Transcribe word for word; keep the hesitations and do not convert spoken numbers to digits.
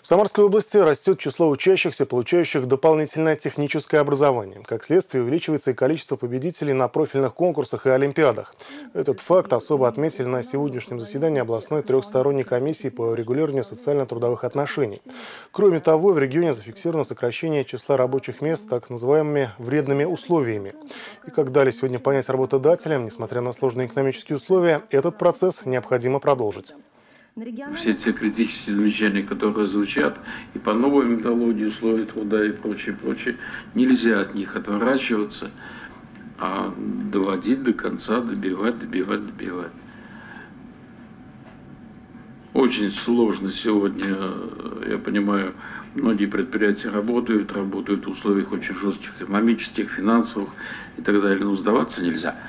Самарской области растет число учащихся, получающих дополнительное техническое образование. Как следствие, увеличивается и количество победителей на профильных конкурсах и олимпиадах. Этот факт особо отметили на сегодняшнем заседании областной трехсторонней комиссии по регулированию социально-трудовых отношений. Кроме того, в регионе зафиксировано сокращение числа рабочих мест так называемыми вредными условиями. И как дали сегодня понять работодателям, несмотря на сложные экономические условия, этот процесс необходимо продолжить. Все те критические замечания, которые звучат и по новой методологии условий труда и прочее, прочее, нельзя от них отворачиваться, а доводить до конца, добивать, добивать, добивать. Очень сложно сегодня, я понимаю, многие предприятия работают, работают в условиях очень жестких экономических, финансовых и так далее, но сдаваться нельзя.